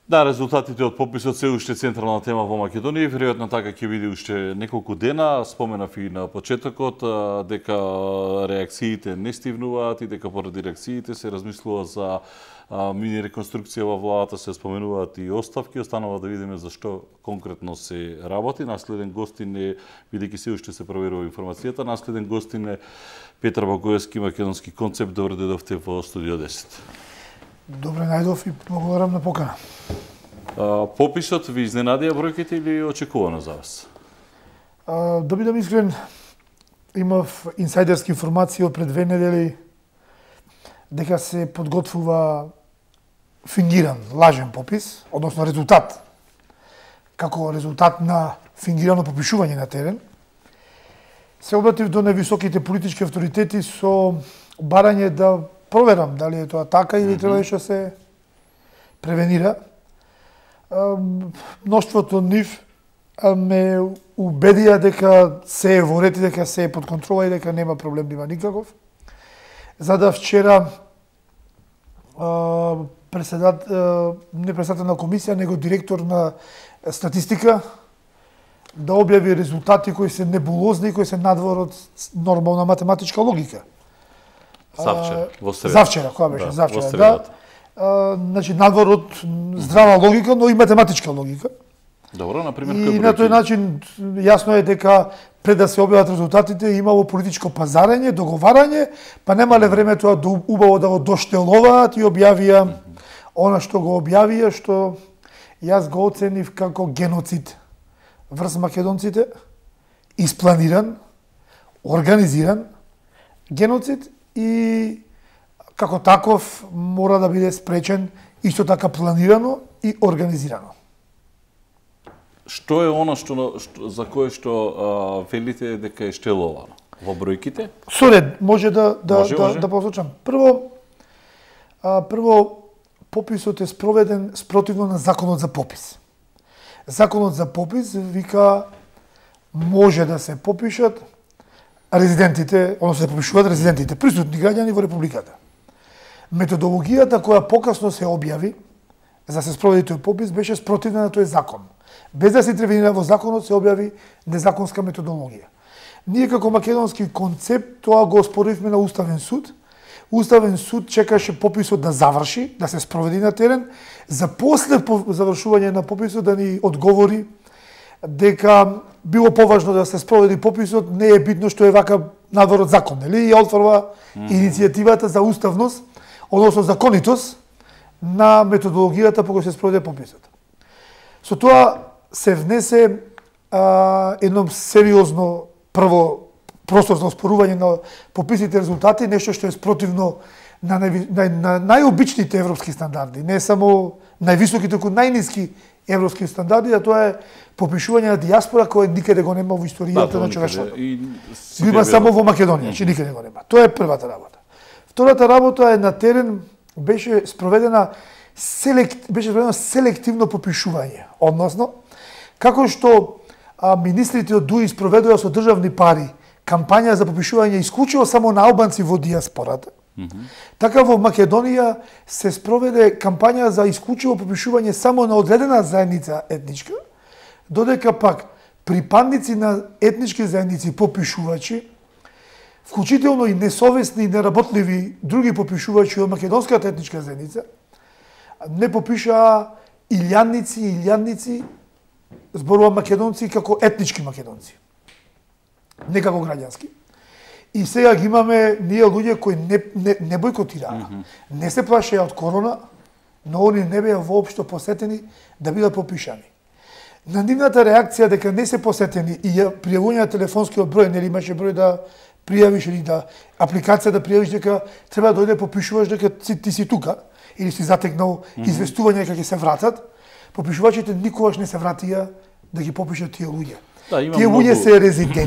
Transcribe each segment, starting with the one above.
Да, резултатите од пописот се уште централна тема во Македонија, веројатно така ќе биде уште неколку дена. Споменав и на почетокот дека реакциите не стивнуваат и дека поради реакциите се размислува за мини реконструкција во владата, се споменуваат и оставки. Останува да видиме за што конкретно се работи. Наследен гостин е, бидејќи се уште се проверува информацијата, наследен гостин е Петар Багоевски, Македонски концепт. Добро дојдовте во студио 10. Добре најдов и благодарам на покана. Пописот ви изненадија бројките или очекувано за вас? Да бидам искрен, имав инсайдерски информации од пред 2 недели дека се подготвува фингиран, лажен попис, односно резултат, како резултат на фингирано попишување на терен. Се обратив до највисоките политички авторитети со барање да проверам дали е тоа така или треба да се превенира. Мноштвото нив ме убедија дека се е во ред и дека се е под контрола и дека нема проблем, нема никаков. За да вчера не председател на комисија, него директор на статистика да објави резултати кои се небулозни, кои се надвор од нормална математичка логика. Завчера, во среда. Завчера, која беше? Завчера, да. Значи, надвор од здрава логика, но и математичка логика. Добро, например, и на тој начин јасно е дека пред да се објават резултатите имало политичко пазарење, договарање, па немале време тоа убаво да го доштелуваат и објавија она што го објавија, што јас го оценив како геноцид врз македонците, испланиран, организиран геноцид и како таков мора да биде спречен исто така планирано и организирано. Што е оно за кое што велите дека е штеловано? Во бројките? Со ред, може да Може. посочам. Прво, пописот е спроведен спротивно на законот за попис. Законот за попис вика може да се попишат резидентите, односно се попишуваат резидентите, присутни граѓани во републиката. Методологијата која покасно се објави за да се спроведи тој попис беше спротивна на тој закон. Без да се интервенира во законот се објави незаконска методологија. Ние како македонски концепт тоа го оспоривме на Уставен суд. Уставен суд чекаше пописот да заврши, да се спроведи на терен, за после завршување на пописот да ни одговори дека било поважно да се спроведи пописот, не е битно што е вака надвор од закон, нели? И отворува иницијативата за уставност, односно законитост на методологијата по која се спроведе пописот. Со тоа се внесе едно сериозно прво простор за оспорување на пописните резултати, нешто што е спротивно на најобичните европски стандарди, не само највисоки, туку најниски европски стандарди, а тоа е попишување на дијаспора кој никаде го нема во историјата на човечеството. Има само во Македонија, че никаде го нема. Тоа е првата работа. Втората работа е на терен беше спроведено селективно попишување, односно како што министрите од ДУИ спроведоа со државни пари кампања за попишување исклучиво само на албанци во дијаспората. Така во Македонија се спроведе кампања за исклучиво попишување само на одредена заедница етничка, додека пак припадници на етнички заедници попишувачи, вклучително и несовесни и неработливи други попишувачи од македонската етничка заедница, не попишаа илјадници, зборува македонци како етнички македонци, не како граѓански. И сега ги имаме ние луѓе кои не бойкотираа, не се плашеа од корона, но они не беа воопшто посетени да бидат попишани. На нивната реакција дека не се посетени и пријавување на телефонскиот број, нели имаше број да пријавиш или да апликација да пријавиш дека треба да дојде попишуваш дека ти си тука или си затекнал известување дека ќе се вратат, попишувачите никогаш не се вратија да ги попишат тие луѓе. Да, тие луѓе се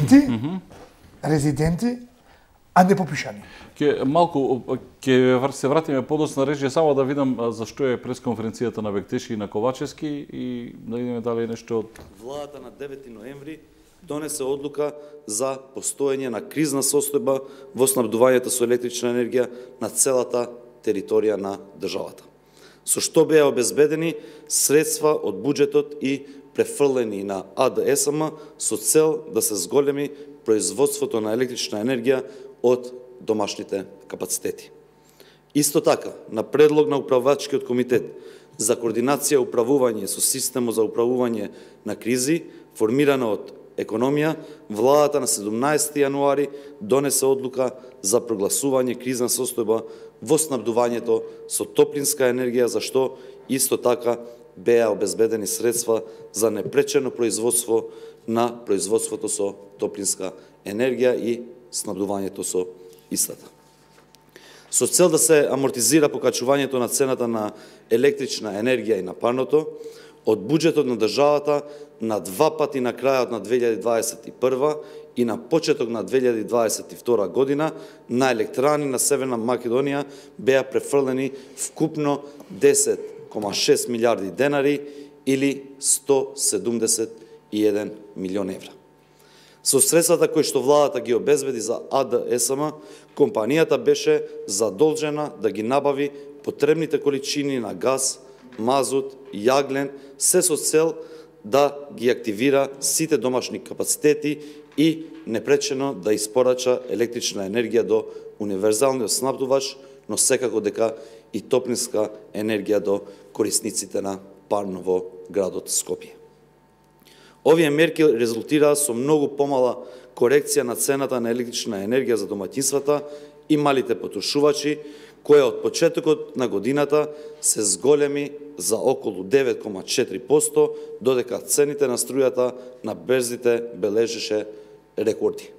резиденти, а не попишани. Малку ќе се вратиме подоцна речи само да видам зашто е пресконференцијата на Бектеши и на Ковачевски и да видиме дали нешто од владата на 9 ноември донесе одлука за постоење на кризна состојба во снабдувањето со електрична енергија на целата територија на државата. со што беа обезбедени средства од буџетот и префрлени на АДСМ со цел да се зголеми производството на електрична енергија од домашните капацитети. Исто така, на предлог на Управувачкиот комитет за координација и управување со системот за управување на кризи, формирана од економија, владата на 17 јануари донесе одлука за прогласување кризна состојба во снабдувањето со топлинска енергија, за што исто така беа обезбедени средства за непречено производство на производството со топлинска енергија и снабдувањето со истата. Со цел да се амортизира покачувањето на цената на електрична енергија и на парното, од буџетот на државата на два пати на крајот на 2021 и на почеток на 2022 година на електрани на Северна Македонија беа префрлени вкупно 10,6 милиарди денари или 171 милион евра. Со средствата кои што владата ги обезбеди за АДСМ, компанијата беше задолжена да ги набави потребните количини на газ, мазут, јаглен, се со цел да ги активира сите домашни капацитети и непречено да испорача електрична енергија до универзалниот снабдувач, но секако дека и топлинска енергија до корисниците на парно во градот Скопје. Овие мерки резултираа со многу помала корекција на цената на електрична енергија за домаќинствата и малите потрошувачи, која од почетокот на годината се зголеми за околу 9,4%, додека цените на струјата на берзите бележеше рекорди.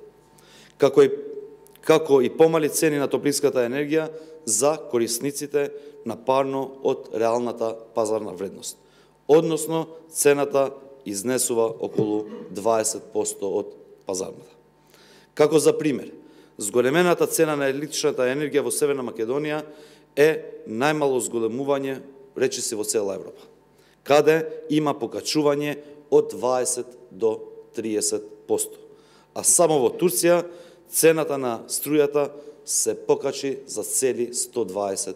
Како и помали цени на топлинската енергија за корисниците на парно од реалната пазарна вредност. Односно, цената изнесува околу 20% од пазарната. Како за пример, зголемената цена на електричната енергија во Северна Македонија е најмало зголемување, речиси, во цела Европа, каде има покачување од 20 до 30%. А само во Турција цената на струјата се покачи за цели 120%.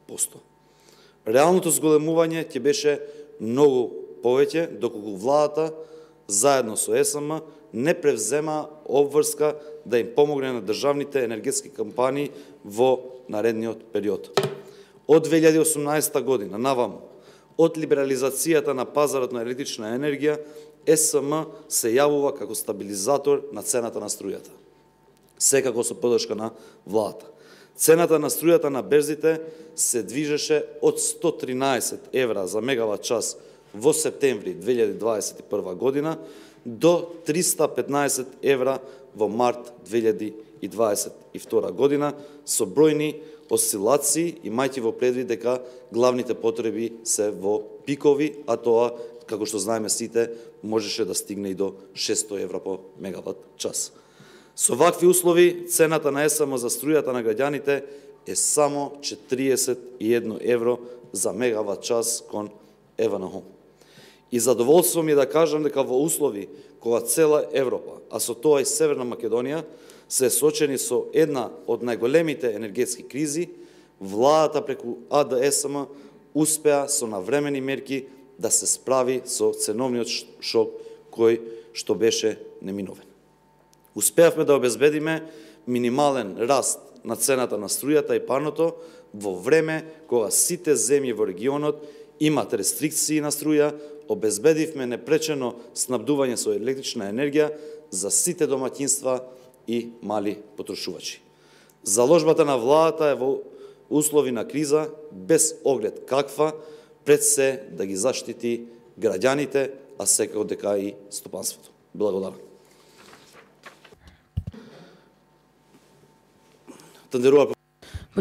Реалното зголемување ќе беше многу повеќе, доколку владата, заедно со ЕСМ, не превзема обврска да им помогне на државните енергетски компании во наредниот период. Од 2018 година наваму, од либерализацијата на пазарот на електрична енергија, ЕСМ се јавува како стабилизатор на цената на струјата, секако со поддршка на владата. Цената на струјата на берзите се движеше од 113 евра за мегават час во септември 2021 година до 315 евра во март 2022 година, со бројни осцилации, имајќи во предвид дека главните потреби се во пикови, а тоа, како што знаеме сите, можеше да стигне и до 600 евра по мегават час. Со вакви услови, цената на ЕСМ за струјата на граѓаните е само 41 евро за мегават час кон ЕВНХ. И задоволство ми е да кажам дека во услови кога цела Европа, а со тоа и Северна Македонија, се соочени со една од најголемите енергетски кризи, владата преку АДСМ успеа со навремени мерки да се справи со ценовниот шок кој што беше неминовен. Успеавме да обезбедиме минимален раст на цената на струјата и парното во време кога сите земји во регионот имат рестрикции на струја, обезбедивме непречено снабдување со електрична енергија за сите домаќинства и мали потрошувачи. Заложбата на владата е во услови на криза, без оглед каква, пред се да ги заштити граѓаните, а секако дека и стопанството. Благодарам.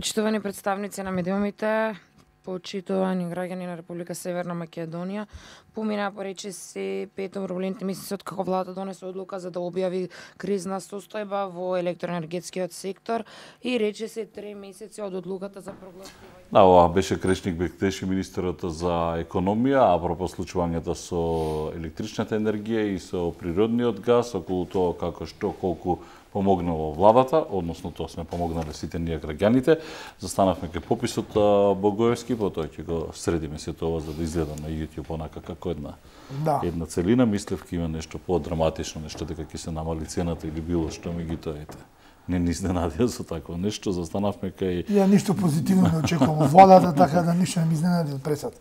Почитувани представници на медиумите, почитувани граѓани на Република Северна Македонија, Помина порече се 5 проблемите месеци од како владата донесе одлука за да објави кризна состојба во електроенергетскиот сектор и рече се 3 месеци од одлуката за прогласување. Да, ова беше Крешник Бектеши, министерот за економија, апропо случувањата со електричната енергија и со природниот газ, околу тоа како што колку помогнало владата, односно тоа сме помогнале сите ние граѓаните. Застанавме кај пописот Богоевски, потоа ќе го средиме се тоа за да изгледа на YouTube онака како една целина. Мислев ќе има нешто подраматично, нешто дека ќе се намали цената или било што, меѓутоа не ни изненадија со такво нешто. Застанавме кај Ја ништо позитивно не очекувам од владата, така да ништо не ми изненади од пресад.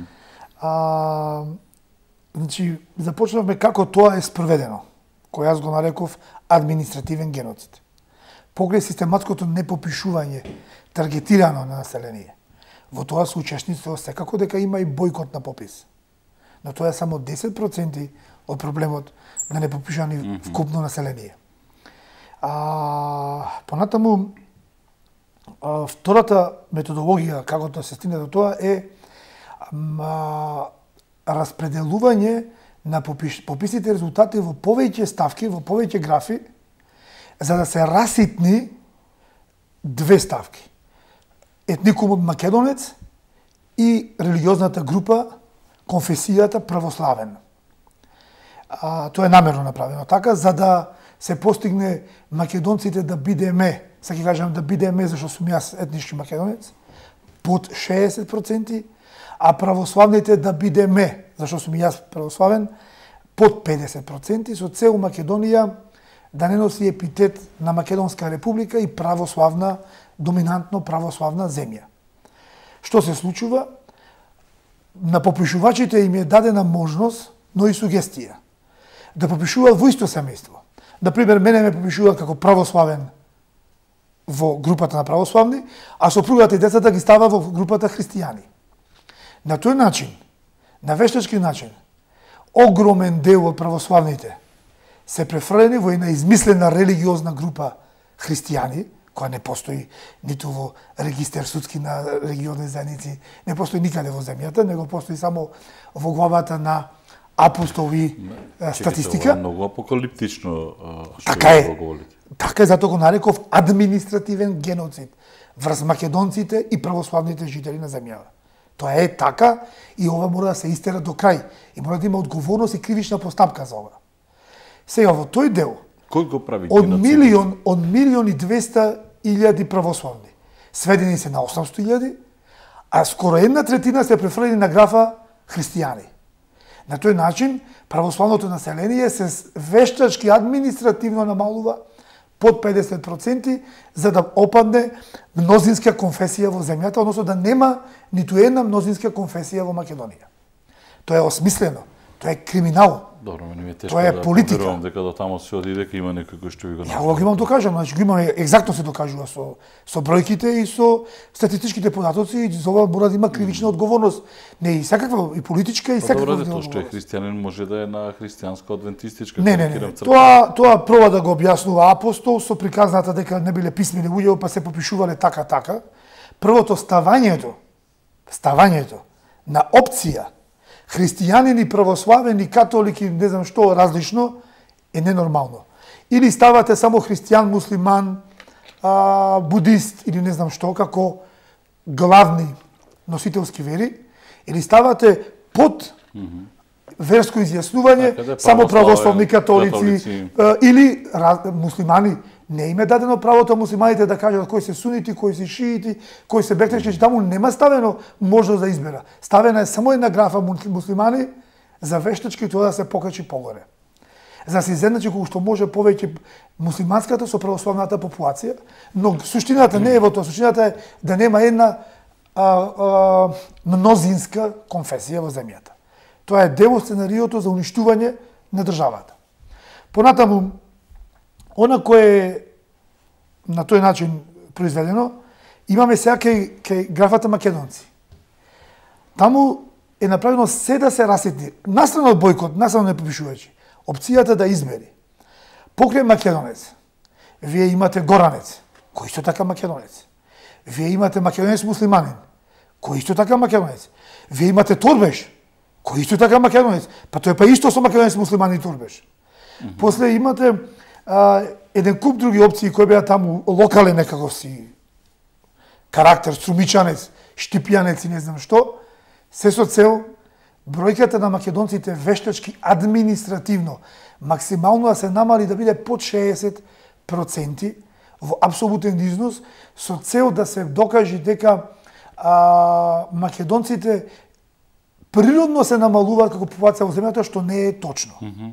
Значи, започнавме како тоа е спроведено, кој јас го нареков административен геноцид. Покрај систематското непопишување, таргетирано на население. Во тоа се учесници секако дека има и бойкот на попис. Но тоа е само 10% од проблемот на непопишани вкупно население. Понатаму, втората методологија како да се стигне до тоа е распределување на пописите резултати во повеќе ставки, во повеќе графи, за да се раситни две ставки. Етникумот македонец и религиозната група, конфесијата православен. Тоа е намерно направено така, за да се постигне македонците да бидеме, сега ќе кажам да бидеме, зашто сум јас етнички македонец, под 60%, а православните да бидеме, зашто сум јас православен, под 50%, со цел Македонија да не носи епитет на Македонска република и православна, доминантно православна земја. Што се случува? На попишувачите им е дадена можност, но и сугестија, да попишуваат во исто семејство. Например, мене ме попишуваат како православен во групата на православни, а сопругата и децата ги става во групата христијани. На тој начин, на вештачки начин, огромен дел од православните се префрлени во една измислена религиозна група христијани, која не постои ниту во регистер судски на религиозни заедници, не постои никаде во земјата, него постои само во главата на апостолови статистика. Това е многу апокалиптично што така е. Го говорите. Така е, затоа го нареков административен геноцид врз македонците и православните жители на земјава. Тоа е така и ова мора да се истера до крај. И мора да има одговорност и кривична постапка за ова. Сега во тој дел, Кој го прави од геноцид? милион и 200.000 православни, сведени се на 800.000, а скоро 1/3 се префрлени на графа христијани. На тој начин, православното население се вештачки административно намалува под 50%, за да опадне мнозинска конфесија во земјата, односно да нема ниту една мнозинска конфесија во Македонија. Тоа е осмислено, тоа е криминал. Добро, мене ми е тешко Тоа е да политика. поверувам дека до таму се оди дека има некој кој што ви го Ја го имам докажано, значи го имаме, екзактно се докажува со бројките и со статистичките податоци и за ова мора да има кривична одговорност. Не и секаква и политичка и секаква Добро, тоа што е одговорност. христијанин може да е на христијанско-адвентистичка. Не. Тоа проба да го објаснува апостол со приказната дека не биле писмени луѓе, па се попишувале така. Првото ставањето на опција христијанини, православени, католики, не знам што различно, е ненормално. Или ставате само христијан, муслиман, будист или не знам што, како главни носителски вери, или ставате под верско изјаснување, само православни, католици, или муслимани. Не им е дадено правото муслиманите да кажат кои се сунити, кои се шиити, кои се бектешки, таму нема ставено можност да избера. Ставена е само една графа муслимани за вештачки тоа да се покачи погоре. За да се изедначи колку што може повеќе муслиманската со православната популација, но суштината не е во тоа, суштината е да нема една мнозинска конфесија во земјата. Тоа е дел од сценариото за уништување на државата. Понатаму, она кое е на тој начин произведено, имаме сега кај графата македонци. Таму е направено се да се расетни. Настрана од бојкот, настрана не попишувачи. Опцијата да избери. Покрај македонец, вие имате горанец, кој исто така македонец. Вие имате македонец муслиманин, кој исто така македонец. Вие имате торбеш, кој исто така македонец. Па тој па исто со македонец муслимани турбеш. После имате еден куп други опции кои беа таму локален некаков си карактер, струмичанец, штипјанец и не знам што, се со цел бројката на македонците вештачки административно максимално да се намали да биде под 60% во апсолутен износ, со цел да се докаже дека македонците природно се намалуваат како популација во земјата, што не е точно.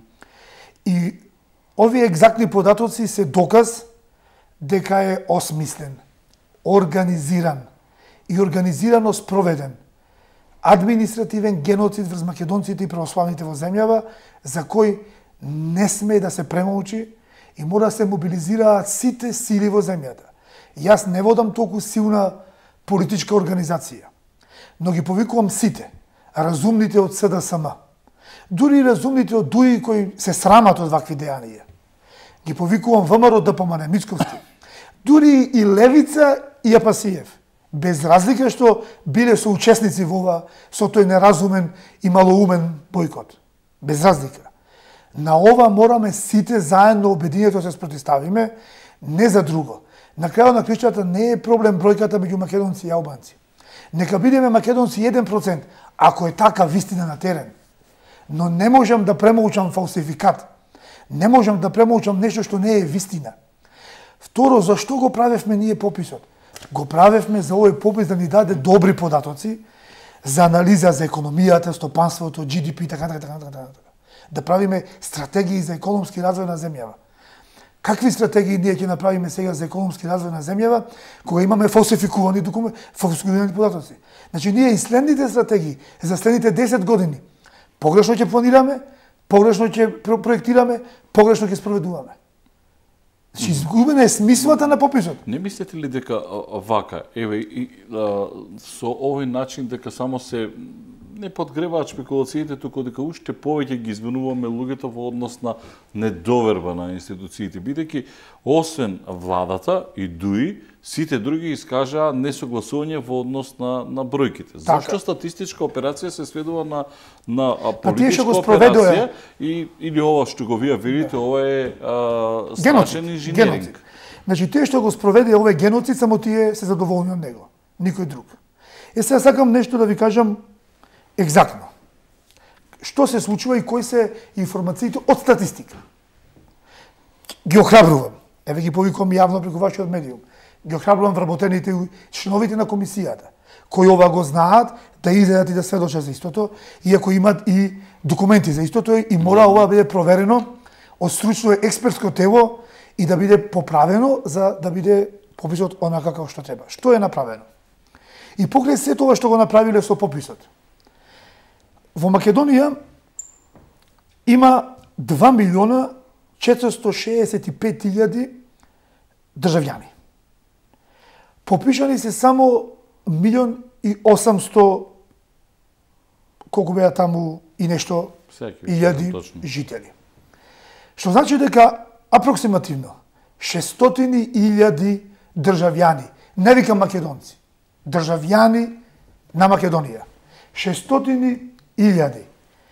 И овие екзактни податоци се доказ дека е осмислен, организиран и организирано спроведен административен геноцид врз македонците и православните во земјава, за кој не смее да се премолчи и мора да се мобилизираат сите сили во земјата. Јас не водам толку силна политичка организација, но ги повикувам сите, разумните од СДСМ, дури и разумните од ДУИ кои се срамат од вакви дејанија. Ги повикувам ВМРО, ДПМН, Мицковски, дури и Левица и Апасиев, без разлика што биле соучесници во ова, со тој неразумен и малоумен бојкот. Без разлика. На ова мораме сите заедно обединето да се спротиставиме, не за друго. На крајот на кришчата не е проблем бројката меѓу македонци и албанци. Нека бидеме македонци 1%, ако е така вистина на терен. Но не можам да премолчам фалсификат. Не можам да премолчам нешто што не е вистина. Второ, зашто го правевме ние пописот? Го правевме за овој попис да ни даде добри податоци за анализа за економијата, стопанството, GDP, така. Да правиме стратегии за економски развој на земјава. Какви стратегии ние ќе направиме сега за економски развој на земјава, кога имаме фалсификувани документи, фалсификувани податоци? Значи, ние и следните стратегии за следните 10 години погрешно ќе планираме, погрешно ќе проектираме, погрешно ќе спроведуваме. Значи, изгубена е смислата на пописот. Не мислите ли дека вака, со овој начин дека само се не подгреваат шпекулациите, туку дека уште повеќе ги изменуваме луѓето во однос на недоверба на институциите, бидејќи освен владата и ДУИ, сите други искажаа несогласување во однос на бројките. Зашто статистичка операција се сведува на политичка операција или ова што го вие видите, ова е страшен инженеринг. Значи, тие што го спроведе овој геноцид, само тие се задоволни од него, никој друг. Сега сакам нешто да ви кажам екзактно. Што се случува и кои се информациите од статистика. Ги охрабрувам. Еве ги повикувам јавно преку вашиот медиум. Ги охрабрувам вработените и членовите на комисијата, кои ова го знаат, да излезат и да сведочат за истото, иако имат и документи за истото, и мора ова да биде проверено од стручно експертско тело и да биде поправено за да биде пописот онака како што треба. Што е направено? И покрај се тоа што го направиле со пописот, во Македонија има 2.465.000 државјани. Попишани се само 1.800.000, колку беа таму и нешто илјади жители. Што значи дека апроксимативно 600.000 државјани, не викам македонци, државјани на Македонија, 600.000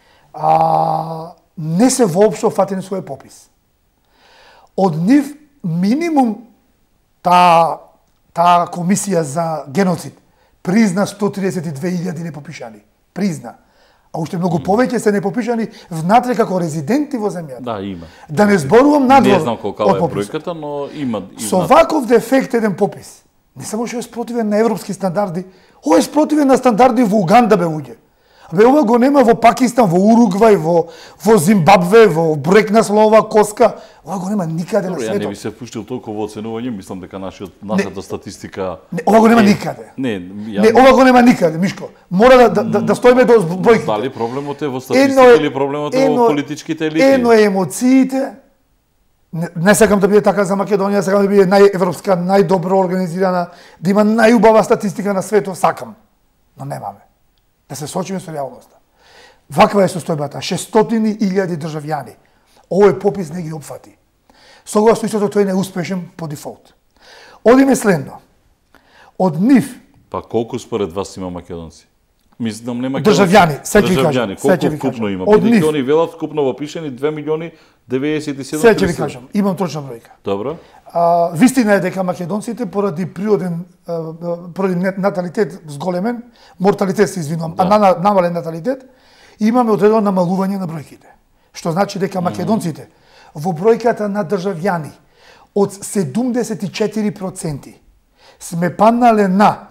не се воопшто фатени свој попис. Од нив минимум таа комисија за геноцид призна 132.000 непопишани. Призна. А уште многу повеќе се непопишани внатре како резиденти во земјата. Да, има. Да не зборувам надвор. Не знам колка е бројката, но има. Со ваков дефект еден попис, не само што е спротивен на европски стандарди, ова е спротивен на стандарди во Уганда, бе луѓе. Бе, ова го нема во Пакистан, во Уругвај, во Зимбабве, во Брекна слова, Коска. Ова го нема никаде на светот. Ја не би се впуштил толку во оценување, мислам дека нашата статистика... Не, ова го нема никаде. Не, ова го нема никаде, Мишко. Мора да стоиме до бројките. Дали проблемот е во статистика или проблемот е во политичките елити? Ено е емоциите. Не сакам да биде така за Македонија, сакам да биде најевропска, најдобро организирана, да има најубава статистика на светот, сакам. Но немаме. Да се сочиме со реалноста. Ваква е состојбата, 600.000 државјани. Овој попис не ги опфати. Согласно истото, тој не е успешен по дефолт. Одиме следно. Од нив... Па колку според вас има македонци? Мислам нема државјани, се ќе ви кажам. Колку вкупно има? Од нив. Бидејќи они велат вкупно во пишени 2 милиони 97 Се ќе ви кажам, имам точна бројка. Добро. Вистина е дека македонците поради поради наталитет зголемен, морталитет се извинувам, намален наталитет, имаме одредено намалување на бројките. Што значи дека македонците во бројката на државјани од 74% сме паднале на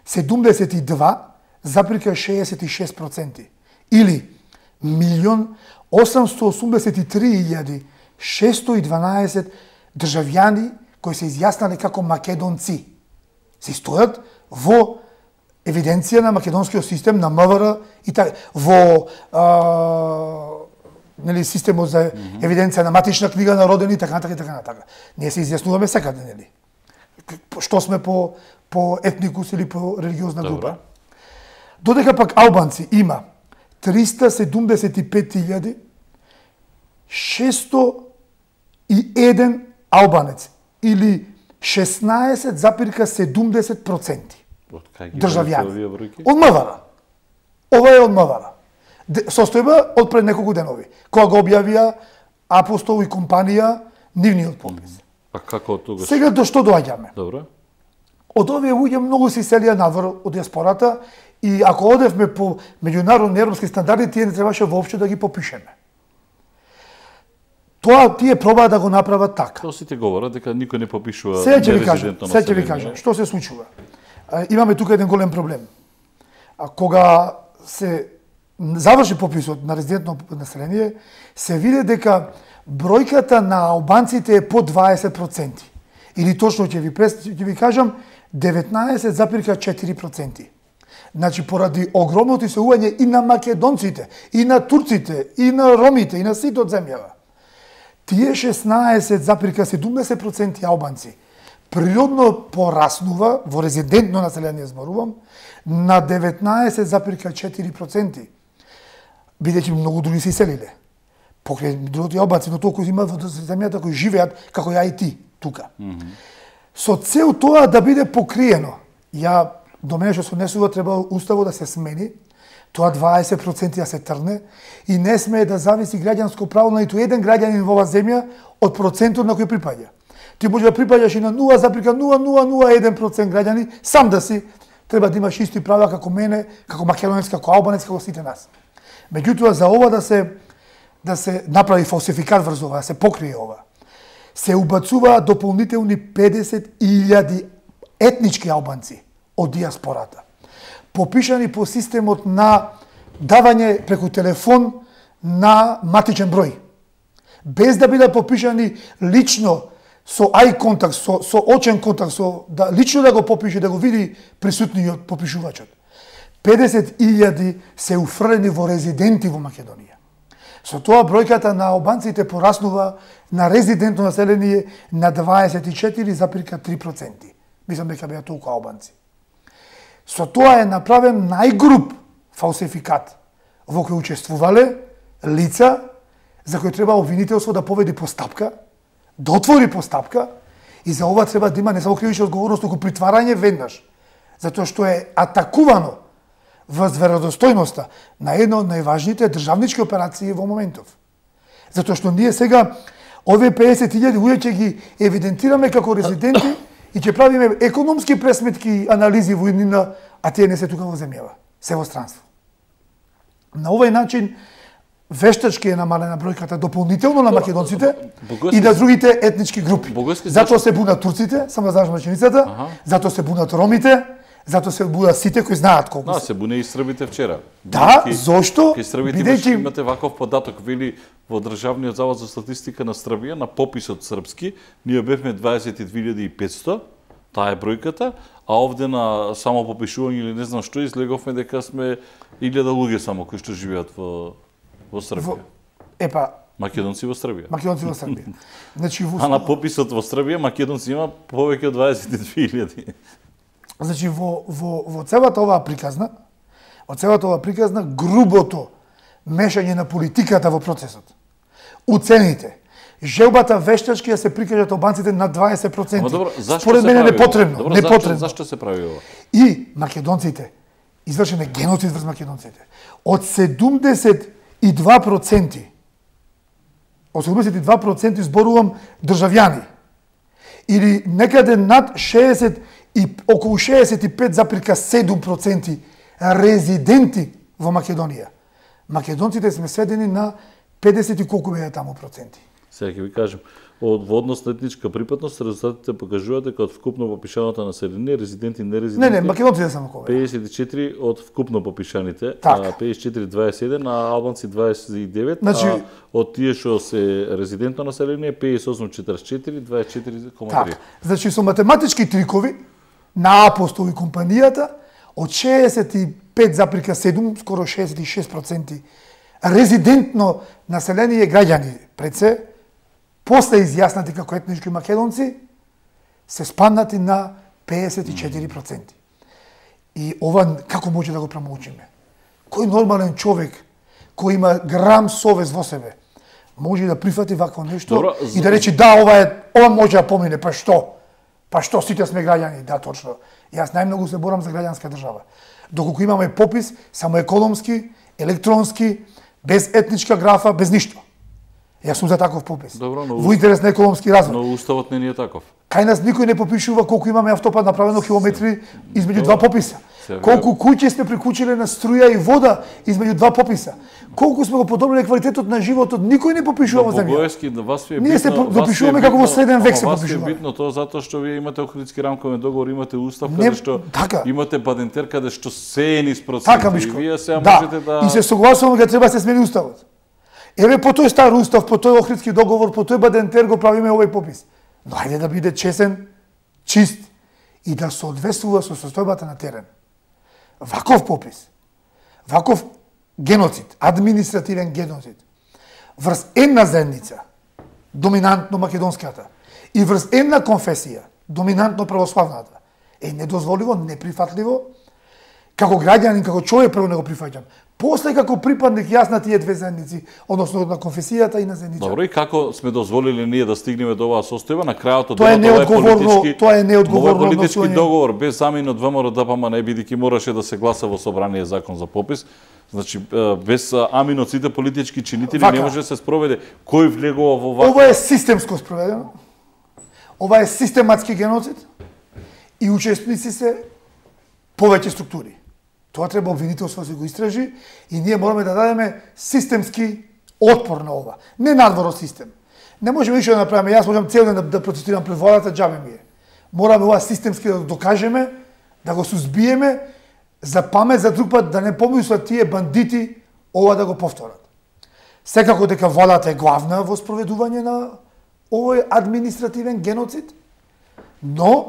72,66%, или 1.883.612 државјани кои се изјаснале како македонци. Се стојат во евиденција на македонскиот систем, на МВР и така, во системот за евиденција на матична книга на родени и така натака. Ние се изјаснуваме секаде, нели? Што сме по етникус или по религиозна група. Додека пак албанци има 375.601 албанец или 16,70% државјани. Од МВР. Ова е од МВР. Состојба од пред неколку денови, кога го објавија Апостол и компанија нивниот попис. А како тогаш? Сега до што доаѓаме? Добро. Од овие луѓе многу се иселија надвор од диаспората и ако одевме по меѓународни европски стандарди, тие не требаше воопшто да ги попишеме. Тоа тие пробаа да го направат така. Тоа сите говорат дека никој не попишува нерезидентно население. Се ќе ви кажам, што се случува. Имаме тука еден голем проблем. Кога се заврши пописот на резидентно население, се види дека бројката на албанците е по 20%. Или точно ќе ви кажам 19,4%. Значи поради огромното иселување и на македонците, и на турците, и на ромите, и на сите од земјава. Тие 16,70% албанци природно пораснува во резидентно население, зборувам, на 19,4%. Бидејќи многу други се иселиле. Покрај другите албанци, но толку има во земјата кои живеат како ја и ти тука. Со цел тоа да биде покриено, до мене што се однесува треба уставот да се смени, тоа 20% да се трне и не смее да зависи граѓанско право на ниту еден граѓанин во оваа земја од процентот на кој припаѓа. Ти може да припаѓаш и на 0,0001% граѓани, сам да си, треба да имаш исти права како мене, како македонец, како албанец, како сите нас. Меѓутоа, за ова да се направи фалсификат врз ова, да се покрие ова, се убацува дополнителни 50.000 етнички албанци од диаспората, попишани по системот на давање преку телефон на матичен број, без да бидат попишани лично со ај контакт, со очен контакт, да лично да го попише, да го види присутниот попишувачот. 50.000 се уфрлени во резиденти во Македонија. Со тоа бројката на албанците пораснува на резидентно население на 24,3%. Мислам дека беа толку албанци. Со тоа е направен најгруп фалсификат во кој учествувале лица за кои треба обвинителство да поведи постапка, да отвори постапка и за ова треба да има не само кривична одговорност, туку притварање веднаш, затоа што е атакувано во веродостојноста на една од најважните државнички операции во моментов. Затоа што ние сега овие 50.000 луѓе ќе ги евидентираме како резиденти и ќе правиме економски пресметки, анализи во иднина, а тие не се тука во земјава, се во странство. На овој начин вештачки е намалена бројката дополнително на македонците и на другите етнички групи. Затоа се бунат турците, само знаеш реченицата, затоа се бунат ромите, затоа се бунат сите кои знаат колку се. Да, се буне и србите вчера. Да, зошто? Ке србите имате ваков податок, вели во Државниот завод за статистика на Србија, на пописот српски, ние бевме 22.500, таа е бројката, а овде на само попишување или не знам што излеговме дека сме 1000 луѓе само кои што живеат во Србија. Македонци во Србија. Македонци во Србија. Значи а на пописот во Србија македонци има повеќе од 22.000. Значи во целата оваа приказна, грубото мешање на политиката во процесот. Уцените, желбата вештачки да се прикажат албанците на 20%. Добро, според мене непотребно. Зашто се прави ова? И македонците извршен е геноцид врз македонците. Од 72%, од 72% зборувам државјани, или некаде над 60 и околу 65,7% резиденти во Македонија. Македонците сме сведени на 50 и колку беа таму проценти. Сега ќе ви кажем, во однос на етничка припадност, резултатите покажуваат дека од вкупно попишаното население, резиденти и нерезиденти... Не, македонците само кога. 54 од вкупно попишаните, Така. 54-21, а албанци 29, Значи, а од тие што се резидентно население, 58-44, 24,3. така. Значи, со математички трикови на Апостол и компанијата, од 65,7, скоро 66% резидентно население граѓани пред се, после изјаснати како етнички македонци, се спаднати на 54%. И ова како може да го промоучиме? Кој нормален човек, кој има грам совест во себе, може да прифати вакво нешто. Добро, и да рече да, ова може да помине, па што? Па што, сите сме граѓани? Да, точно. Јас најмногу се борам за граѓанска држава. Доколку имаме попис, само економски, електронски, без етничка графа, без ништо. Јас сум за таков попис. Добро, но во интерес на економски развој. Но уставот не е таков. Кај нас никој не попишува колку имаме автопат направено километри измеѓу два пописа. Се Колку куќи сме приклучиле на струја и вода измеѓу два пописа. Колку сме го подобриле квалитетот на животот, никој не попишува во земја. Богоевски, да вас ви е Ние се битно, допишуваме како во среден век се Вас ви е попишуваме. битно тоа затоа што вие имате Охридски рамковен договор, имате устав Не, каде што така. имате падентер каде што се е низ проценти. Така, Мишко. И вие сега Да, можете да и се согласуваме дека треба да се смени уставот. Еве по тој стар устав, по тој Охридски договор, по тој Бадентер го правиме овој попис. Но ајде да биде чесен, чист и да соодветствува со состојбата на терен. Ваков попис, ваков геноцид, административен геноцид, врз една заедница, доминантно македонската, и врз една конфесија, доминантно православната, е недозволиво, неприфатливо, како граѓанин, како човек прво не го прифаќам. После како припадник јас на тие две заедници, односно на конфесијата и на заедницата. Добро, и како сме дозволили ние да стигнеме до оваа состојба, на крајот од Тоа е денот, неодговорно, тоа е неодговорно ова е политички однесување. договор без замин од ВМРО ДПМН, не бидејќи мораше да се гласа во собрание закон за попис. Значи без амин од сите политички чинители Вака. не може да се спроведе кој влегува во ваква. Ова е системско спроведено. Ова е систематски геноцид и учесници се повеќе структури. Тоа треба обвинителство да се го истражи и ние мораме да дадеме системски отпор на ова. Не надвор од систем. Не можеме ништо да направиме. Јас можам цел ден да протестирам пред владата, џабе ми е. Мораме ова системски да докажеме, да го сузбиеме, за памет за друг пат да не помислат тие бандити ова да го повторат. Секако дека владата е главна во спроведување на овој административен геноцид, но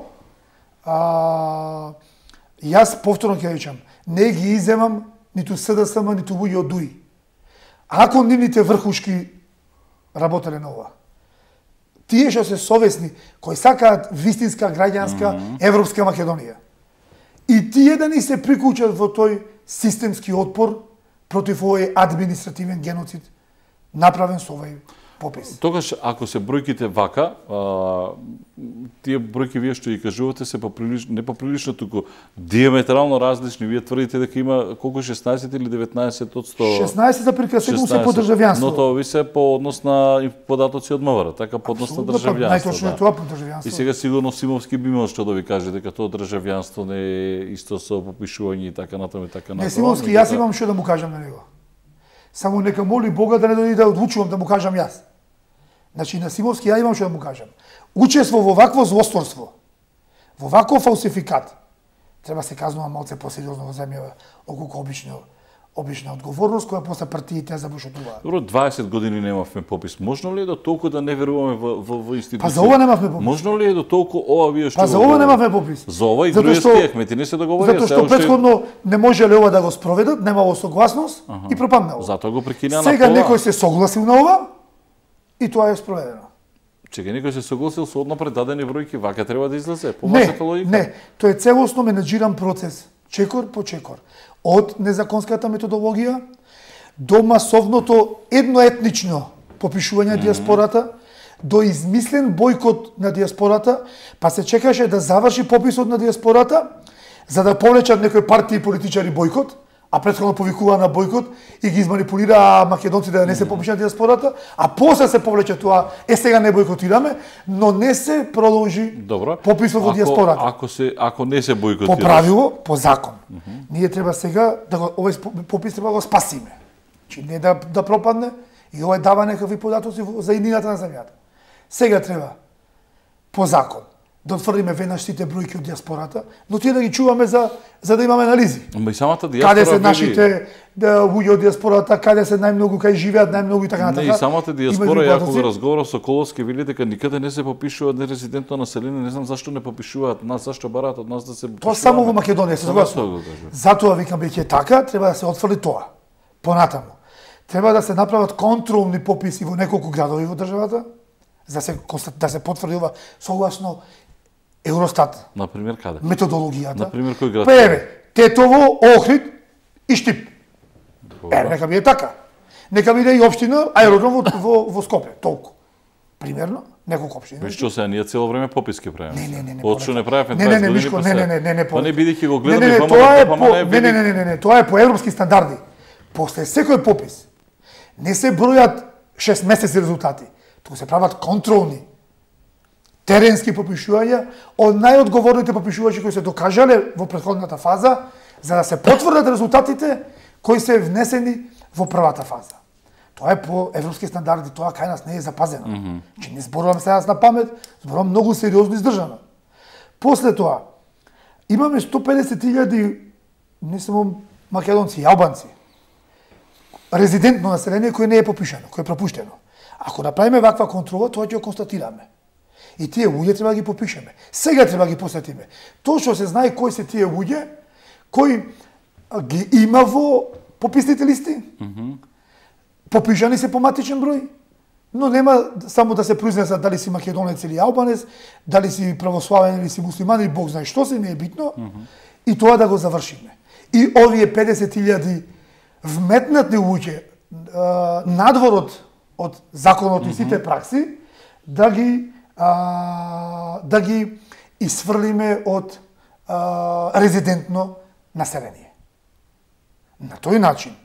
јас повторно ќе речам, не ги иземам ниту СДСМ, ниту луѓе од ДУИ. Ако нивните врхушки работеле на ова, тие што се совесни, кои сакаат вистинска граѓанска европска Македонија, и тие да ни се приклучат во тој системски отпор против овој административен геноцид направен со овој попис. Тогаш, ако се бројките вака, тие бројки вие што ги кажувате се поприлично, не поприлично, туку диаметрално различни. Вие тврдите дека има колку 16 или 19 од 100? 16,7 се по државјанство. Но тоа ви се по однос на податоци од МВР, така по однос на државјанство. Најточно е тоа по државјанство. И сега сигурно Симовски би имал што да ви каже дека тоа државјанство не е исто со попишување и така натаму и така натаму. Не, Симовски, јас имам што да му кажам на него. Само нека моли Бога да не дојде да одлучувам да му кажам јас. Значи на Симовски ја имам што да му кажам. Учество во вакво злосторство, во ваков фалсификат, треба се казнува малце посериозно во земјава, околку обична одговорност која после партиите ја забушотуваат. Добро, 20 години немавме попис. Можно ли е до толку да не веруваме во институции? Па за ова немавме попис. Можно ли е до толку ова вие што Па за ова немавме попис. За ова и Затоа што- груевски ахмети не се договорија. Затоа што претходно не можеле ова да го спроведат, немало согласност и пропаднало. Затоа го прекина на Сега пола. некој се согласил на ова и тоа е спроведено. Чека, некој се согласил со однапред дадени бројки, вака треба да излезе. По Не, вашата логика. не, тоа е целосно менеджиран процес, чекор по чекор. Од незаконската методологија до масовното едноетнично попишување на диаспората, до измислен бојкот на диаспората, па се чекаше да заврши пописот на диаспората, за да повлечат некои партии и политичари бојкот, а претходно повикува на бојкот и ги изманипулира македонците да не се попишат диаспората, а после се повлече тоа, сега не бојкотираме, но не се продолжи пописот во диаспората. Ако не се бојкотира. По правило, по закон. Ние треба сега да овој попис треба да го спасиме. Чи не да пропадне и овој дава некакви податоци за иднината на земјата. Сега треба по закон да отврдиме веднаш сите бројки од диаспората, но тие да ги чуваме за да имаме анализи. Ама и самата диаспора каде се нашите луѓе од диаспората, каде се најмногу, кај живеат најмногу и така натака. Не, и самата диаспора, ја кога разговарав со Коловски, вели дека никаде не се попишува нерезидентно население, не знам зашто не попишуваат нас, зашто бараат од нас да се Тоа само во Македонија се согласувам. Затоа викам дека е така, треба да се отфрли тоа. Понатаму. Треба да се направат контролни пописи во неколку градови во државата, да се потврди ова согласно Евростат. Например, каде? Методологијата. Например, кој град? Тетово, Охрид и Штип. Нека биде така. Нека биде и општина аеродром во Скопје, толку. Примерно, неколку општини. Виж што се, ние цело време пописки правиме. Не. Од што не правиме 20 години. Мишко, не. Па не бидејќи го гледаме, Не, тоа е по европски стандарди. После секој попис не се бројат 6 месеци резултати, туку се прават контролни теренски попишувања од најодговорните попишувачи кои се докажале во претходната фаза, за да се потврдат резултатите кои се внесени во првата фаза. Тоа е по европски стандарди, тоа кај нас не е запазено. Че не зборувам сега на памет, зборувам многу сериозно издржано. После тоа, имаме 150.000 не само македонци, и албанци, резидентно население кој не е попишано, кој е пропуштено. Ако направиме ваква контрола, тоа ќе го констатираме. И тие луѓе треба да ги попишеме. Сега треба да ги посетиме. Тоа што се знае кои се тие луѓе, кои ги има во пописните листи, попишани се по матичен број, но нема само да се произнесат дали си македонец или албанец, дали си православен или си муслиман или Бог знае што се, не е битно, и тоа да го завршиме. И овие 50.000 вметнати луѓе надвор од законот и сите пракси, да ги исфрлиме од резидентно население. На тој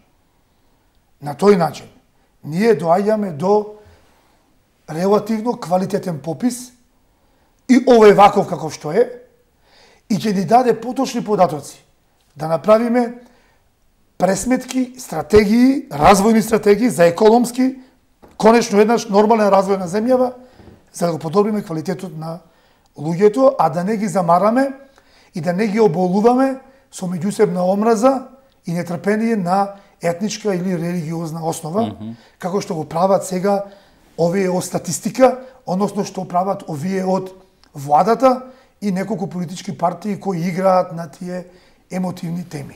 начин, ние доаѓаме до релативно квалитетен попис и овој ваков каков што е, и ќе ни даде поточни податоци да направиме пресметки, стратегии, развојни стратегии за економски, конечно еднаш нормален развој на земјава, за да го подобриме квалитетот на луѓето, а да не ги замараме и да не ги оболуваме со меѓусебна омраза и нетрпение на етничка или религиозна основа, како што го прават сега овие од статистика, односно што прават овие од владата и неколку политички партии кои играат на тие емотивни теми.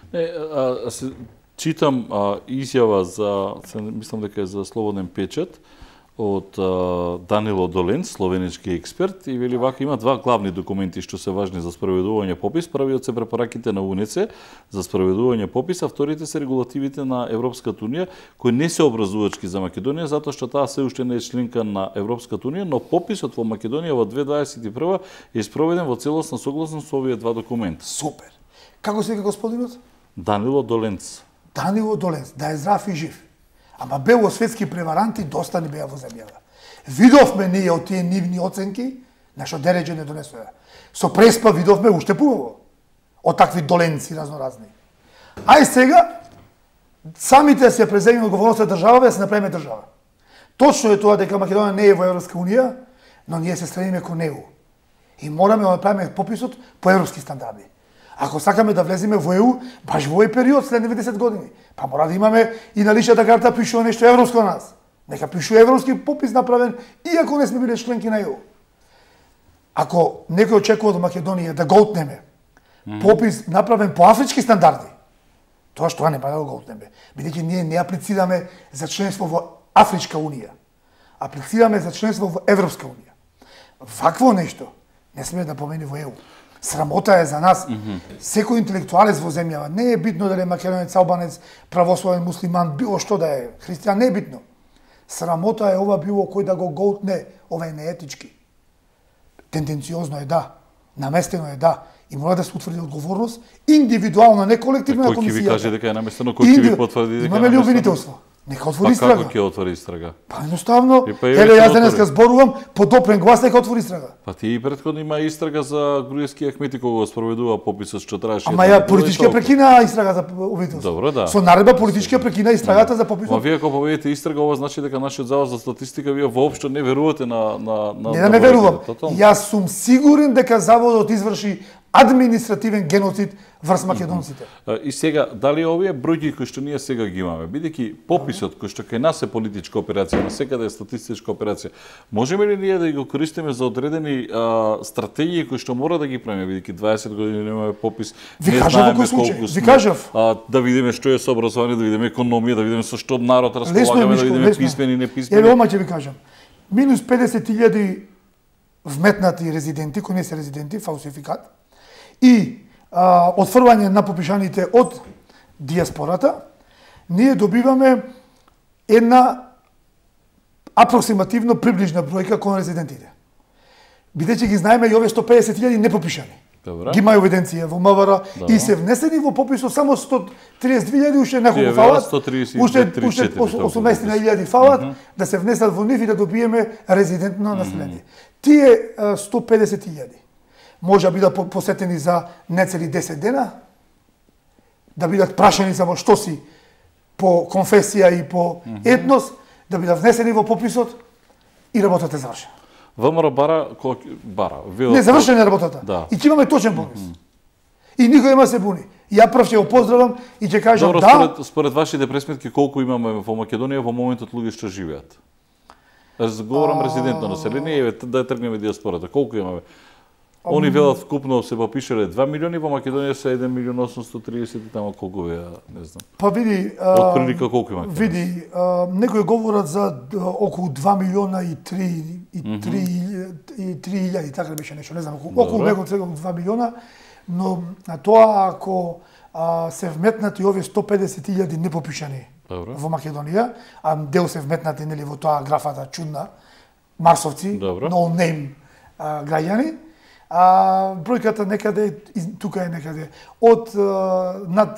Читам изјава мислам дека е за Слободен печат, од Данило Доленц, словенички експерт, и вели вака има два главни документи што се важни за спроведување попис. Првиот се препораките на УНЕЦЕ за спроведување попис, а вторите се регулативите на Европската унија, кои не се образувачки за Македонија, затоа што таа се уште не е членка на Европската унија, но пописот во Македонија во 2021 е спроведен во целосна согласност со овие два документа. Супер. Како се вика господинот? Данило Доленц. Данило Доленц, да е здрав и жив. Ама белосветски преваранти доста ни беа во земјава. Видовме ние од тие нивни оценки, нашо дереđe не донесоа. Со преспа видовме уште поубаво од такви доленци разноразни. Ај сега, самите се преземиме одговорноста држава, да се направиме држава. Точно е тоа дека Македонија не е во Европска унија, но ние се стремиме кон него. И мораме да направиме пописот по европски стандарди. Ако сакаме да влеземе во ЕУ, баш во овој период, след 90 години, па мора да имаме и на личната карта пишува нешто европско на нас. Нека пишува европски попис направен, иако не сме биле членки на ЕУ. Ако некој очекува од Македонија да го отнеме попис направен по афрички стандарди, тоа што не да го отнеме. Бидејќи ние не аплицираме за членство во Афричка унија, аплицираме за членство во Европска унија. Вакво нешто не сме да помени во ЕУ. Срамота е за нас. Секој интелектуалец во земјава, не е битно дали е македонец, албанец, православен, муслиман, било што да е, христијан, не е битно. Срамота е ова било кој да го голтне, ова е неетички. Тенденциозно е да, наместено е да, и мора да се утврди одговорност индивидуална, не колективна на Кој ќе ви комисијата. каже дека е наместено, кој ќе ви потврди дека е Имаме ли наместено? обвинителство? Нека отвори Па истрага. како ќе отвори истрага? Па едноставно, Па еле ќе јас денеска отвори. зборувам, по допрен глас нека отвори истрага. Па ти и претходно има истрага за груевски Ахмети кога го спроведува пописот што траеше. Ама ја политички ја прекина истрага за обвинителство. Добро, да. Со наредба политички ја прекина истрагата за пописот. Ма вие ако победите истрага, ова значи дека нашиот завод за статистика вие воопшто не верувате на Не да не бројките, верувам. тотално. Јас сум сигурен дека заводот изврши административен геноцид врз македонците. И сега, дали овие бројки кои што ние сега ги имаме, бидејќи пописот кој што кај нас е политичка операција, на секаде е статистичка операција, можеме ли ние да го користиме за одредени стратегии кои што мора да ги правиме, бидејќи 20 години немаме попис, Ви не кажав знаеме во кој случај, колку ви сме, кажав. да видиме што е со образование, да видиме економија, да видиме со што народ Лесно е, располагаме, да Мишко, видиме лесно е. писмени и неписмени. Еве ома ќе ви кажам. Минус 50.000 вметнати резиденти, кои не се резиденти, фалсификат, и отфрвање на попишаните од диаспората, ние добиваме една апроксимативно приближна бројка кон резидентите. Бидејќи ги знаеме и овие 150.000 непопишани. Добро. Ги има евиденција во МВР Добро. и се внесени во пописот само 132.000, уште Тие неколку велат фалат, 132, уште 34 18.000 фалат, да се внесат во нив и да добиеме резидентно население. Тие 150.000 може да бидат посетени за нецели 10 дена, да бидат прашани само што си по конфесија и по етнос, да бидат внесени во пописот и работата е завршена. ВМРО бара, Не завршена е работата. Да. И ќе имаме точен попис. И никој нема се буни. Ја прв ќе го поздравам и ќе кажам Добро, да. според вашите пресметки колку имаме во Македонија во моментот луѓе што живеат? Разговарам резидентно население, еве да тргнеме диаспората. Колку имаме? Они велат вкупно се попишале 2 милиони, во Македонија се 1 милион 830 и тамо колку е, не знам. Па види, Од прилика колку има? види, некои говорат за околу 2 милиона и 3.000, така беше нешто, не знам, околу него 2 милиона, но тоа ако се вметнати овие 150.000 непопишани Добро. во Македонија, а дел се вметнати нели во тоа графата чудна, марсовци, Добро. no name граѓани, бројката некаде, тука е некаде, од над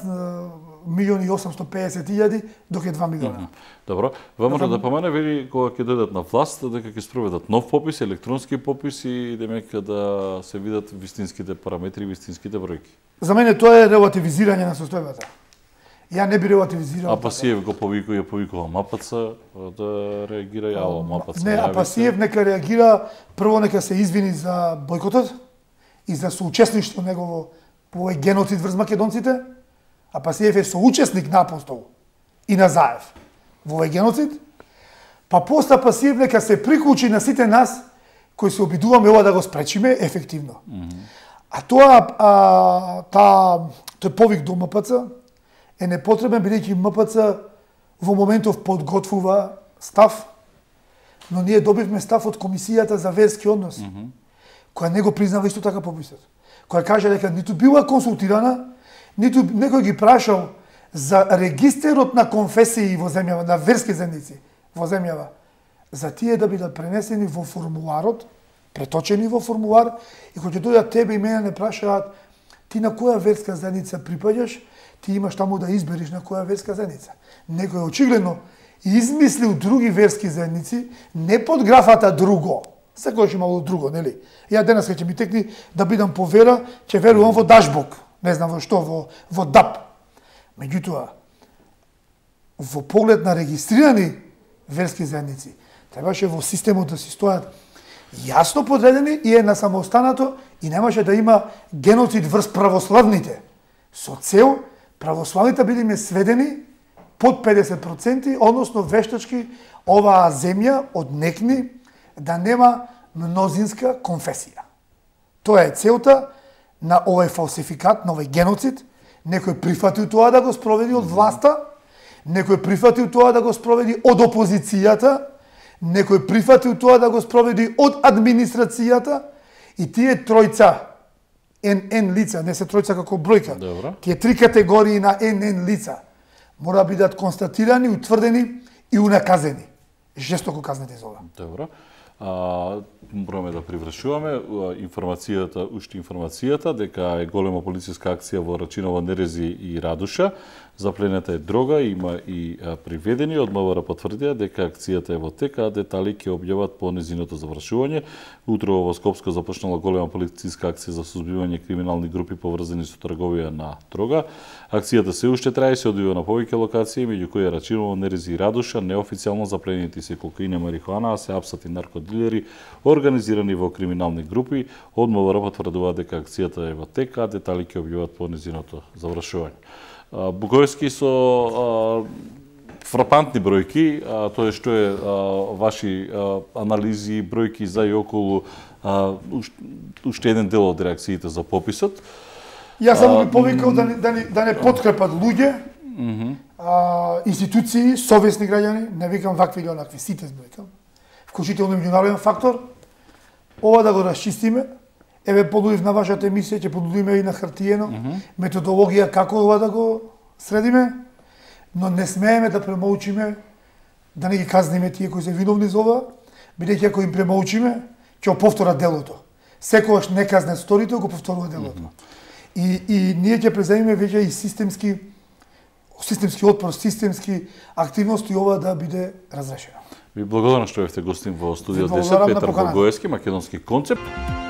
1.850.000 до 2 милиона. Добро, ВМРО да помene вели кога ќе дојдат на власт дека ќе спроведат нов попис, електронски попис и демек да се видат вистинските параметри, вистинските бројки. За мене тоа е релативизирање на состојбата. Ја не би релативизирал. Апасиев го повикува МАПЦ да реагира јаво МАПЦ. Не, Апасиев нека реагира, прво нека се извини за бойкотот и за соучесништво негово во овој геноцид врз македонците. Апасиев е соучесник на Апостол и на Заев во овој геноцид. Па после Апасиев нека се приклучи на сите нас кои се обидуваме ова да го спречиме ефективно. А тоа тој повик до МПЦ е непотребен, бидејќи МПЦ во моментов подготвува став, но ние добивме став од Комисијата за верски односи, која не го признава исто така пописот. Која каже дека ниту била консултирана, ниту некој ги прашал за регистерот на конфесии во земјава, на верски заедници во земјава, за тие да бидат пренесени во формуларот, преточени во формулар, и кога ќе дојдат тебе и мене не прашаат ти на која верска заедница припаѓаш, ти имаш таму да избериш на која верска заедница. Некој очигледно измислил други верски заедници, не под графата друго. Секојаш имало друго, нели? Ја денес ќе ми текни да бидам по вера, ќе верувам во Дашбог, не знам во што, во ДАП. Меѓутоа, во поглед на регистрирани верски заедници, требаше во системот да си стојат јасно подредени и е на самоостанато и немаше да има геноцид врз православните, со цел православните бидеме сведени под 50%, односно вештачки оваа земја однекни да нема мнозинска конфесија. Тоа е целта на овој фалсификат, на овој геноцид. Некој прифатил тоа да го спроведи од власта, некој прифатил тоа да го спроведи од опозицијата, некој прифатил тоа да го спроведи од администрацијата и тие тројца НН лица, не се тројца како бројка, Добро. тие три категории на НН лица мора бидат констатирани, утврдени и унаказени. Жестоко казнати за ова. Добро. Мораме да привршуваме уште информацијата дека е голема полициска акција во Рачиново, Нерези и Радуша. Запленета е дрога, има и приведени. Од МВР потврдија дека акцијата е во тек, а детали ќе објават по незиното завршување. Утро во Скопско започнала голема полициска акција за сузбивање криминални групи поврзани со трговија на дрога. Акцијата се уште трае, се одвива на повеќе локации, меѓу кои е Рачиново, Нерези и Радуша. Неофицијално запленети се кокаин и марихуана, а се апсати наркодилери организирани во криминални групи. Од МВР потврдува дека акцијата е во тек, а детали ќе објават по незиното завршување. Буговски со фрапантни бројки, тоа што е ваши анализи, бројки за и околу уште еден дел од реакциите за пописот. Јас само би повикал да не подкрепат луѓе, институции, совесни граѓани, не викам вакви или онакви, сите збројкам, вклучително меѓународен фактор, ова да го расчистиме. Еве понудив на вашата емисија, ќе понудиме и на хартиено методологија како ова да го средиме, но не смееме да премолчиме, да не ги казниме тие кои се виновни за ова, бидејќи ако им премолчиме, ќе го повторат делото. Секогаш не казнат сторител, го повторува делото. И ние ќе преземиме веќе и системски отпор, системски активности ова да биде разрешено. Ви благодарам што бевте гостин во студио 10, Петар Буговски, Македонски концепт.